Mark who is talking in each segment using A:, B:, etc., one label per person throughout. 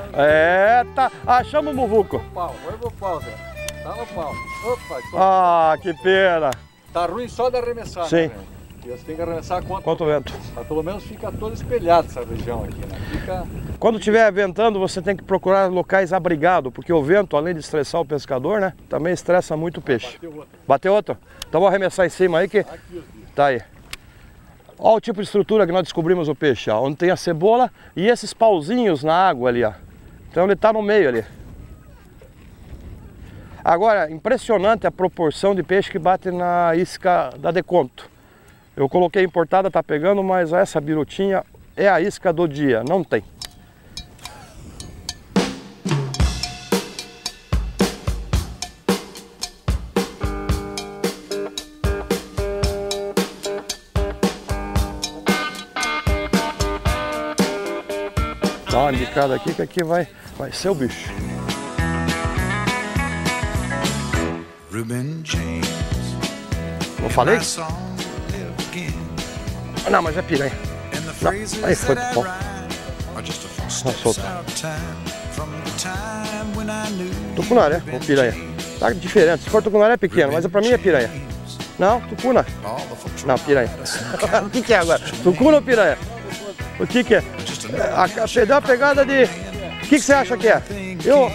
A: É, tá. Achamos o muvuco.
B: Pau, vai pro pau, Zé. Tá no pau. Opa,
A: Ah, que pena.
B: tá ruim só de arremessar,
A: Sim.
B: né, velho? Porque você tem que arremessar
A: Quanto vento.
B: mas pelo menos fica todo espelhado essa região aqui, né? Fica...
A: Quando estiver ventando, você tem que procurar locais abrigados, porque o vento, além de estressar o pescador, né, também estressa muito o peixe.
B: Bateu outro.
A: Bateu outro? Então vou arremessar em cima aí que...
B: Aqui, os bichos.
A: Tá aí. Olha o tipo de estrutura que nós descobrimos o peixe, ó, onde tem a cebola e esses pauzinhos na água ali, ó. Então ele tá no meio ali. Agora, impressionante a proporção de peixe que bate na isca da Deconto. Eu coloquei importada, tá pegando, mas essa birutinha é a isca do dia, não tem. Dá uma indicada aqui que aqui vai ser o bicho. Não falei? Não, mas é piranha. Não, aí foi pro pau. Tá solto. Tucunaré ou piranha? Tá diferente. Se for tucunaré é pequeno, mas pra mim é piranha. Não, tucuna. Não, piranha. O que é agora? Tucuna ou piranha? O que é? Deu a pegada de... O que você acha que é? Eu...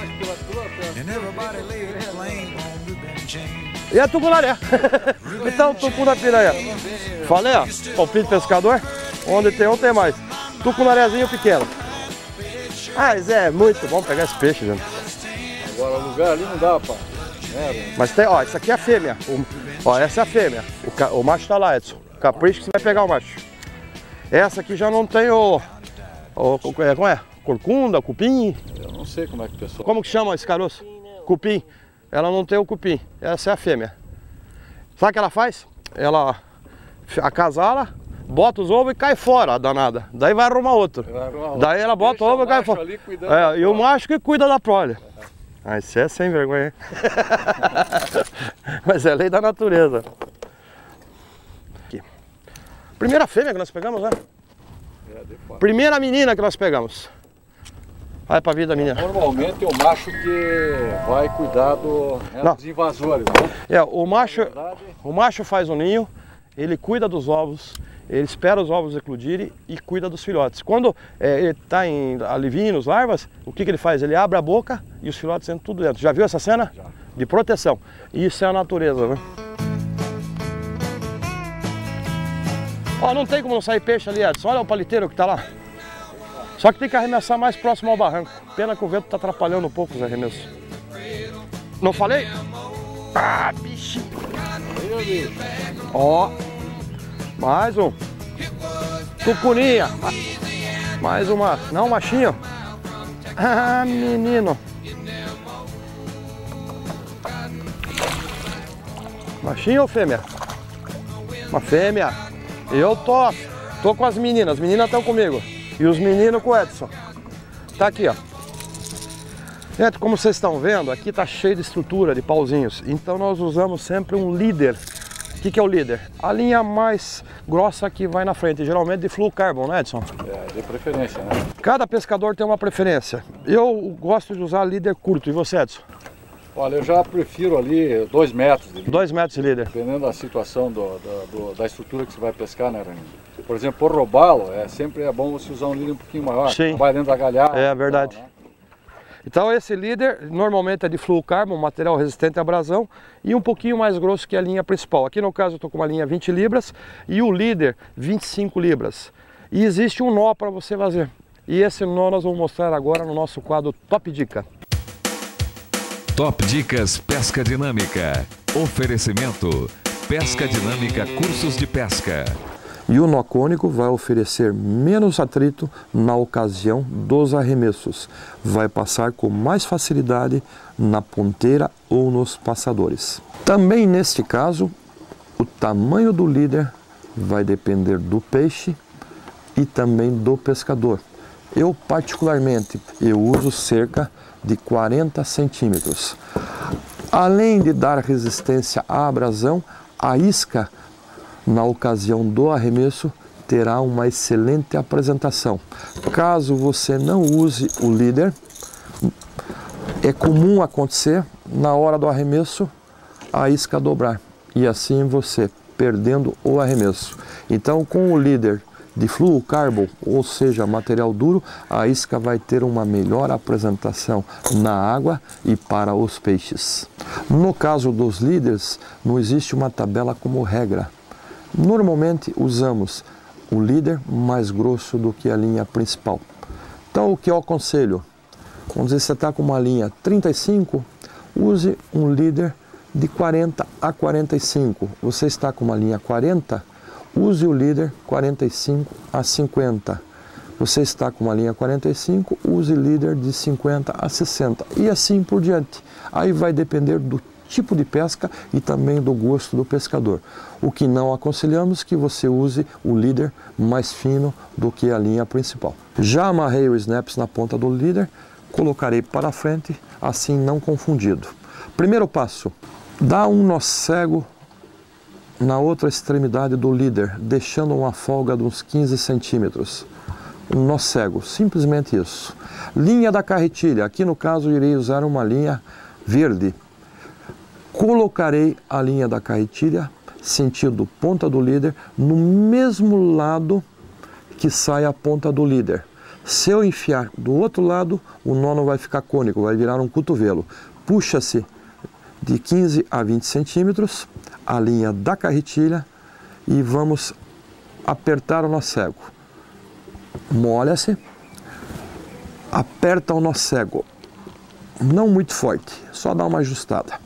A: E é tucunaré. Então, tucuna piranha. Falei, ó, palpite pescador. Onde tem um, tem mais. Tucunarézinho pequeno. Ah, mas é muito bom pegar esse peixe, gente.
B: Agora o lugar ali não dá, pá.
A: Mas tem, ó, isso aqui é a fêmea. Ó, essa é a fêmea. O macho tá lá, Edson. Capricho que você vai pegar o macho. Essa aqui já não tem como é? Corcunda, cupim?
B: Eu não sei como é que o pessoal...
A: Como que chama esse caroço? Cupim. Ela não tem o cupim. Essa é a fêmea. Sabe o que ela faz? Ela acasala, bota os ovos e cai fora, a danada. Daí vai arrumar outro. Daí ela bota o ovo e cai fora. E o macho que cuida da prole. Ah, isso é sem vergonha, hein? Mas é lei da natureza. Aqui. Primeira fêmea que nós pegamos, né? Primeira menina que nós pegamos. Vai pra vida, menina.
B: Normalmente é o macho que vai cuidar dos invasores, né?
A: É, o macho faz o ninho, ele cuida dos ovos, ele espera os ovos eclodirem e cuida dos filhotes. Quando ele está em alivinos, larvas, o que ele faz? Ele abre a boca e os filhotes entram tudo dentro. Já viu essa cena?
B: Já.
A: De proteção. Isso é a natureza, né? Ó, não tem como não sair peixe ali, Edson. Olha o paliteiro que está lá. Só que tem que arremessar mais próximo ao barranco. Pena que o vento está atrapalhando um pouco os arremessos. Não falei? Ah, bichinho. Ó. Mais um. Tucuninha. Mais uma. Não, machinho. Ah, menino. Machinho ou fêmea? Uma fêmea. Eu tô com as meninas estão comigo. E os meninos com o Edson. Tá aqui, ó. Gente, como vocês estão vendo, aqui tá cheio de estrutura, de pauzinhos. Então nós usamos sempre um líder. O que é o líder? A linha mais grossa que vai na frente, geralmente de fluorocarbon, né, Edson?
B: É, de preferência, né?
A: Cada pescador tem uma preferência. Eu gosto de usar líder curto. E você, Edson?
B: Olha, eu já prefiro ali 2 metros.
A: 2 metros de líder.
B: Dependendo da situação da estrutura que você vai pescar, né, Rani? Por exemplo, por robalo, sempre é bom você usar um líder um pouquinho maior.
A: Sim.
B: Vai dentro da galhada.
A: É verdade.
B: Né?
A: Então esse líder normalmente é de fluorocarbon, material resistente à abrasão e um pouquinho mais grosso que a linha principal. Aqui no caso eu estou com uma linha 20 libras e o líder 25 libras. E existe um nó para você fazer. E esse nó nós vamos mostrar agora no nosso quadro Top Dica.
C: Top Dicas Pesca Dinâmica. Oferecimento Pesca Dinâmica Cursos de Pesca.
A: E o nó cônico vai oferecer menos atrito na ocasião dos arremessos. Vai passar com mais facilidade na ponteira ou nos passadores. Também neste caso, o tamanho do líder vai depender do peixe e também do pescador. Eu particularmente, uso cerca de 40 centímetros. Além de dar resistência à abrasão, a isca na ocasião do arremesso terá uma excelente apresentação. Caso você não use o líder, É comum acontecer na hora do arremesso a isca dobrar e assim você perdendo o arremesso. Então, com o líder de fluocarbon, ou seja, material duro, a isca vai ter uma melhor apresentação na água e para os peixes. No caso dos líderes, não existe uma tabela como regra. Normalmente usamos o líder mais grosso do que a linha principal. Então, o que eu aconselho? Vamos dizer, você está com uma linha 35, use um líder de 40 a 45. Você está com uma linha 40, use o líder 45 a 50. Você está com uma linha 45, use líder de 50 a 60. E assim por diante. Aí vai depender do tipo de pesca e também do gosto do pescador. O que não aconselhamos é que você use o líder mais fino do que a linha principal. Já amarrei o snaps na ponta do líder, colocarei para frente, assim não confundido. Primeiro passo, dá um nó cego na outra extremidade do líder, deixando uma folga de uns 15 centímetros. Um nó cego, simplesmente isso. Linha da carretilha, aqui no caso irei usar uma linha verde. Colocarei a linha da carretilha, sentido ponta do líder, no mesmo lado que sai a ponta do líder. Se eu enfiar do outro lado, o nó não vai ficar cônico, vai virar um cotovelo. Puxa-se de 15 a 20 centímetros a linha da carretilha e vamos apertar o nó cego. Molha-se, aperta o nó cego, não muito forte, só dá uma ajustada.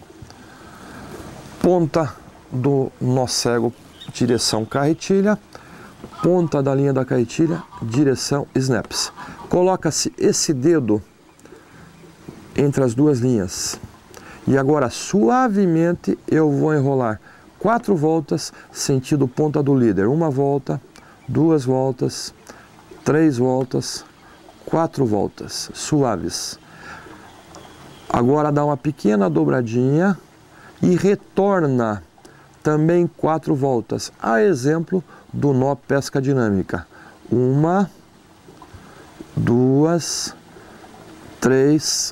A: Ponta do nó cego, direção carretilha, ponta da linha da carretilha, direção snaps. Coloca-se esse dedo entre as duas linhas. E agora, suavemente, eu vou enrolar 4 voltas, sentido ponta do líder. 1 volta, 2 voltas, 3 voltas, 4 voltas, suaves. Agora dá uma pequena dobradinha e retorna também 4 voltas. A exemplo do nó pesca dinâmica. 1, 2, 3,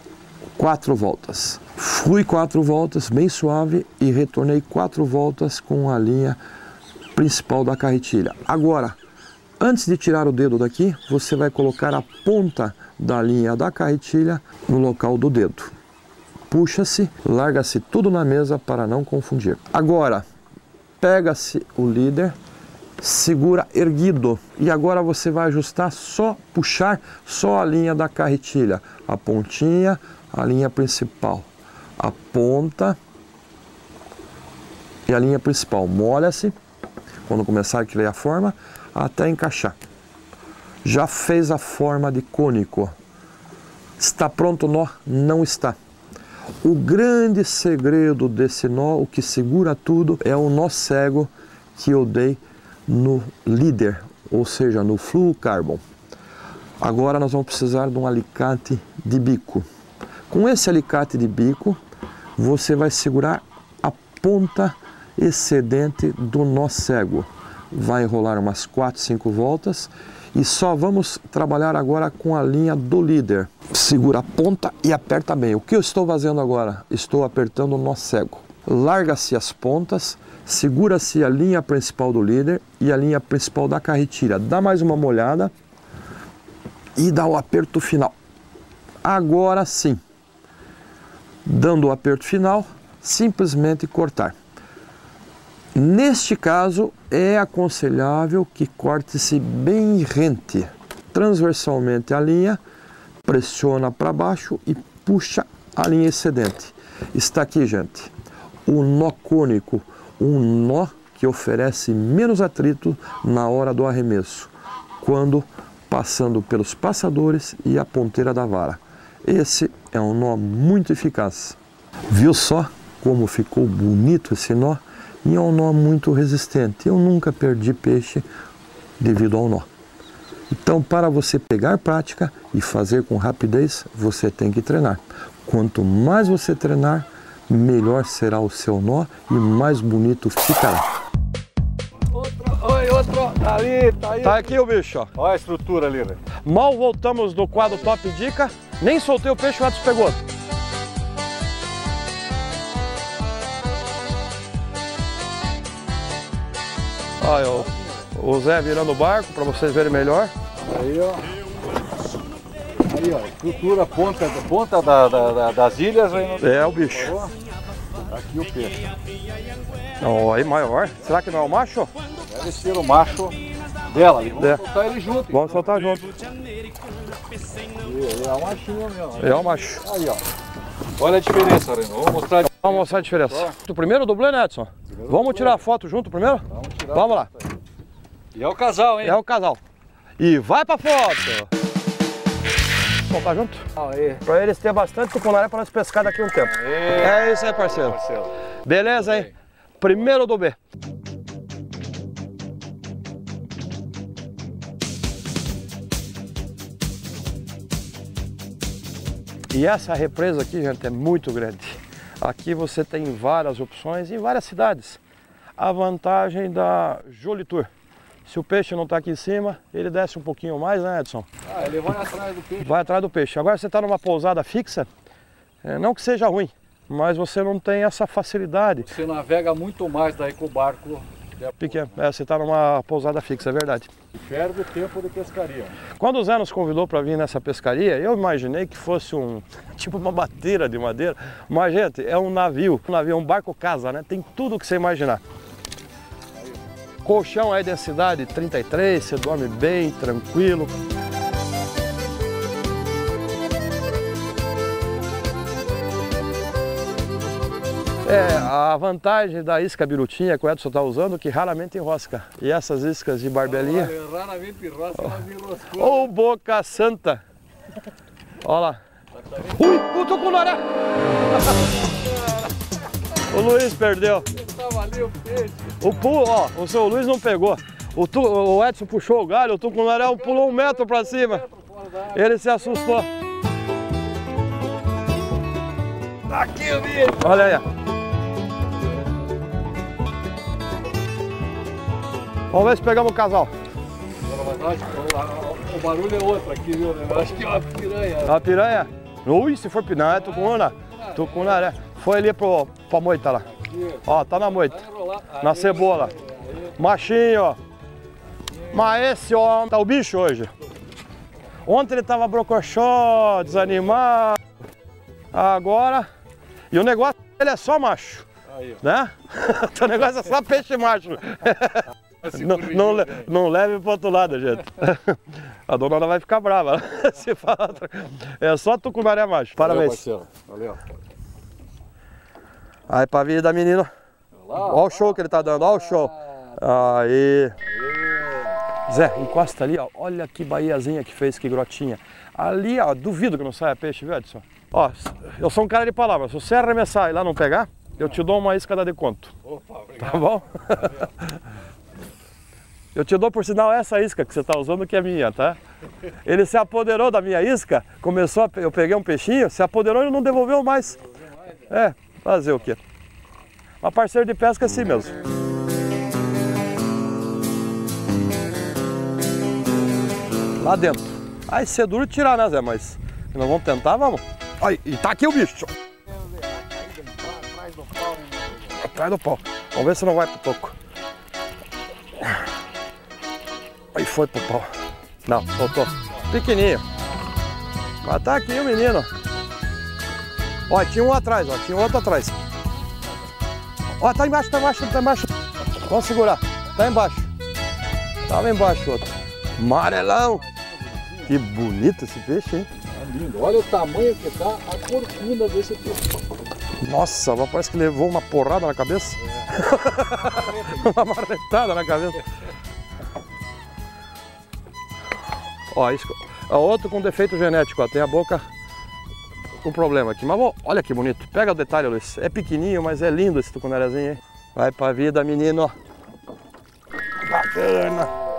A: 4 voltas. Fui 4 voltas, bem suave, e retornei 4 voltas com a linha principal da carretilha. Agora, antes de tirar o dedo daqui, você vai colocar a ponta da linha da carretilha no local do dedo. Puxa-se, larga-se tudo na mesa para não confundir. Agora, pega-se o líder, segura erguido e agora você vai ajustar só, puxar só a linha da carretilha, a pontinha, a linha principal, a ponta e a linha principal. Molha-se quando começar a criar a forma até encaixar. Já fez a forma de cônico. Está pronto o nó? Não está. O grande segredo desse nó, o que segura tudo, é o nó cego que eu dei no líder, ou seja, no fluocarbon. Agora nós vamos precisar de um alicate de bico. Com esse alicate de bico, você vai segurar a ponta excedente do nó cego. Vai enrolar umas 4, 5 voltas e só vamos trabalhar agora com a linha do líder. Segura a ponta e aperta bem. O que eu estou fazendo agora? Estou apertando o nó cego. Larga-se as pontas, segura-se a linha principal do líder e a linha principal da carretilha. Dá mais uma molhada e dá o aperto final. Agora sim, dando o aperto final, simplesmente cortar. Neste caso, é aconselhável que corte-se bem rente, transversalmente a linha, pressiona para baixo e puxa a linha excedente. Está aqui, gente, o nó cônico, um nó que oferece menos atrito na hora do arremesso, quando passando pelos passadores e a ponteira da vara. Esse é um nó muito eficaz. Viu só como ficou bonito esse nó? E é um nó muito resistente. Eu nunca perdi peixe devido ao nó. Então, para você pegar prática e fazer com rapidez, você tem que treinar. Quanto mais você treinar, melhor será o seu nó e mais bonito ficará.
B: Outro, ali, tá aí.
A: Tá aqui o bicho, ó.
B: Olha a estrutura ali, velho.
A: Mal voltamos do quadro Top Dica Nem soltei o peixe, o Edson pegou. Olha o Zé virando o barco para vocês verem melhor.
B: Aí, ó. Aí, ó, estrutura ponta das ilhas. Aí
A: É o bicho.
B: Aqui o peixe.
A: Ó, aí maior. Será que não é o macho?
B: Deve ser o macho dela. Vamos soltar ele junto.
A: Vamos soltar junto.
B: É o machinho mesmo.
A: É o macho.
B: Aí, ó. Olha a diferença, Reno.
A: Vamos mostrar a diferença. O primeiro dublê, né, Edson? Vamos tirar a foto junto primeiro?
B: Vamos tirar.
A: Vamos lá.
B: E é o casal, hein?
A: É o casal. E vai pra foto! Soltar junto?
B: Aí.
A: Pra eles ter bastante tucunaré para nós pescar daqui a um tempo. É isso aí, parceiro. Beleza aí? Primeiro do B. E essa represa aqui, gente, é muito grande. Aqui você tem várias opções em várias cidades. A vantagem da Jolitur. Se o peixe não está aqui em cima, ele desce um pouquinho mais, né, Edson?
B: Ah, ele vai atrás do peixe.
A: Vai atrás do peixe. Agora você está numa pousada fixa, não que seja ruim, mas você não tem essa facilidade.
B: Você navega muito mais daí com o barco.
A: Pequeno. Você está numa pousada fixa, é verdade.
B: Perde o tempo de pescaria.
A: Quando o Zé nos convidou para vir nessa pescaria, eu imaginei que fosse tipo uma bateira de madeira. Mas, gente, é um navio, um barco casa, né? Tem tudo o que você imaginar. Colchão aí densidade 33, você dorme bem, tranquilo. A vantagem da isca birutinha que o Edson está usando, que raramente enrosca. E essas iscas de barbelinha...
B: Raramente enrosca, mas enroscou.
A: Ô, boca santa! Olha lá. Ui, o tucunaré! O Luiz perdeu.
B: Tava ali o peixe.
A: O pulo, ó, o seu Luiz não pegou. O Edson puxou o galho, o tucunaré pulou 1 metro para cima. Ele se assustou.
B: Aqui o bicho.
A: Olha aí. Vamos ver se pegamos o casal.
B: O barulho é outro aqui, viu? Eu acho que é uma piranha.
A: A piranha? Ui, se for piranha, é tucuna. Tucunaré. Foi ali pra moita lá. Ó, tá na moita. Na cebola. Machinho, ó. Mas esse homem tá o bicho hoje. Ontem ele tava brocochó, desanimado. Agora... E o negócio dele é só macho. Aí, né? O negócio é só peixe macho. Não leve pro outro lado, gente. A dona vai ficar brava. Se fala, é só tucunaré macho. Parabéns.
B: Valeu.
A: Aí pra vida, menino. Olha o show que ele tá dando, olha o show. Aí. Zé, encosta ali, ó. Olha que baíazinha que fez, que grotinha. Ali, ó, duvido que não saia peixe, viu, Edson? Ó, eu sou um cara de palavra. Se você arremessar e lá não pegar, eu te dou uma isca de conto. Opa, obrigado. Tá bom? Eu te dou, por sinal, essa isca que você está usando, que é minha, tá? Ele se apoderou da minha isca, eu peguei um peixinho, se apoderou e não devolveu mais. É, fazer o quê? Uma parceira de pesca é assim mesmo. Lá dentro. Aí ser duro tirar, né, Zé? Mas nós vamos tentar, vamos. Aí, e tá aqui o bicho. Atrás do pau. Vamos ver se não vai pro toco. Aí foi pro pau. Não, soltou. Pequenininho. Mas tá aqui o menino. Ó, tinha um atrás, ó. Tinha outro atrás. Ó, tá embaixo, tá embaixo, tá embaixo. Vamos segurar. Tá embaixo. Tava embaixo outro. Amarelão. Que bonito esse peixe, hein?
B: É lindo. Olha o tamanho que tá a corcunda desse peixe.
A: Nossa, parece que levou uma porrada na cabeça. Uma marretada na cabeça. Ó, isso, outro com defeito genético, ó, tem a boca com problema aqui. Mas olha que bonito, pega o detalhe, Luiz. É pequenininho, mas é lindo esse tucunarezinho, hein? Vai pra vida, menino. Bacana.